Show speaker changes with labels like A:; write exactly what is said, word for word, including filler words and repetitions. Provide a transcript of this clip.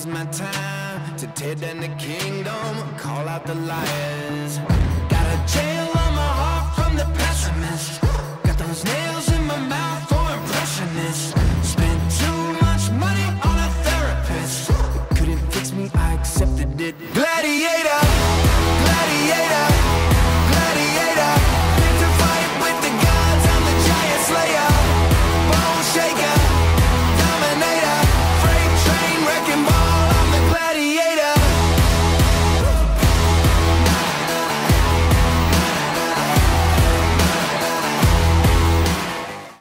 A: my time to tear down the kingdom, call out the liars. Got a jail on my heart from the pessimist. Got those nails in my mouth for impressionists.